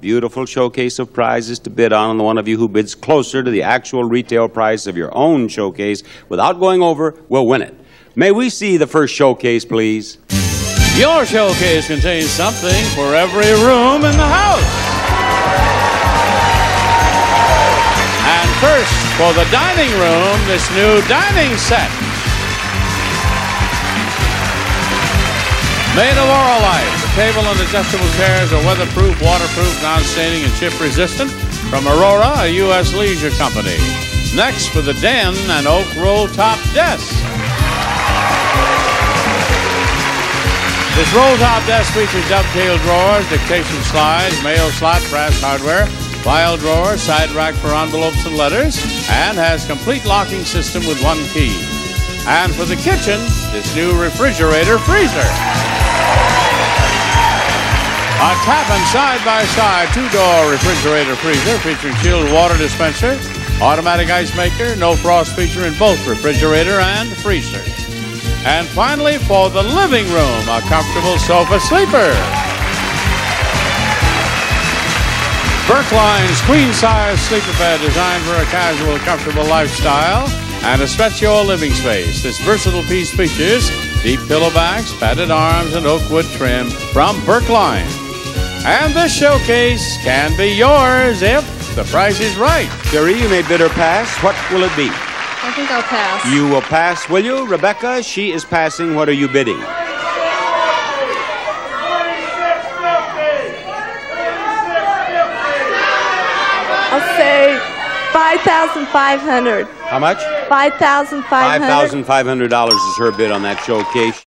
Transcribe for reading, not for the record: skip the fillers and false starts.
beautiful showcase of prizes to bid on, and the one of you who bids closer to the actual retail price of your own showcase without going over will win it. May we see the first showcase, please? Your showcase contains something for every room in the house. And first, for the dining room, this new dining set. Made of Oralite, the table and adjustable chairs are weatherproof, waterproof, non-staining, and chip-resistant from Aurora, a U.S. leisure company. Next, for the den, an oak roll-top desk. This roll-top desk features dovetail drawers, dictation slides, mail slot, brass hardware, file drawer, side rack for envelopes and letters, and has complete locking system with one key. And for the kitchen, this new refrigerator freezer. A Tappan side-by-side two-door refrigerator freezer featuring chilled water dispenser, automatic ice maker, no frost feature in both refrigerator and freezer. And finally, for the living room, a comfortable sofa sleeper. Berkline's queen-size sleeper bed designed for a casual, comfortable lifestyle and a stretch your living space. This versatile piece features deep pillow backs, padded arms, and oak wood trim from Berkline. And this showcase can be yours if the price is right. Sherry, you may bid or pass. What will it be? I think I'll pass. You will pass, will you? Rebecca, she is passing. What are you bidding? I'll say $5,500. How much? $5,500. $5,500 is her bid on that showcase.